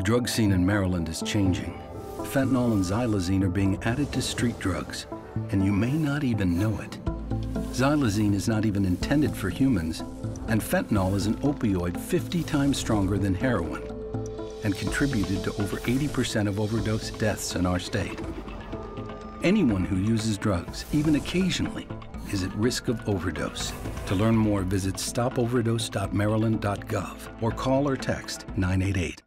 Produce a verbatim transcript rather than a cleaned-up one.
drug scene in Maryland is changing. Fentanyl and xylazine are being added to street drugs, and you may not even know it. Xylazine is not even intended for humans, and fentanyl is an opioid fifty times stronger than heroin and contributed to over eighty percent of overdose deaths in our state. Anyone who uses drugs, even occasionally, is at risk of overdose. To learn more, visit stop overdose dot maryland dot gov or call or text nine eight eight.